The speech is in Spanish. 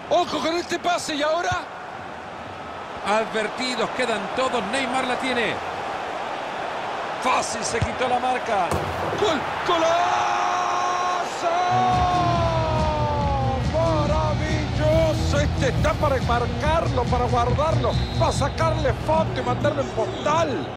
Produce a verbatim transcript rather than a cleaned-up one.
Ojo con este pase y ahora. Advertidos quedan todos. Neymar la tiene. Fácil, se quitó la marca. ¡Gol! ¡Golazo! ¡Maravilloso! Este está para marcarlo, para guardarlo, para sacarle foto y mandarlo en postal.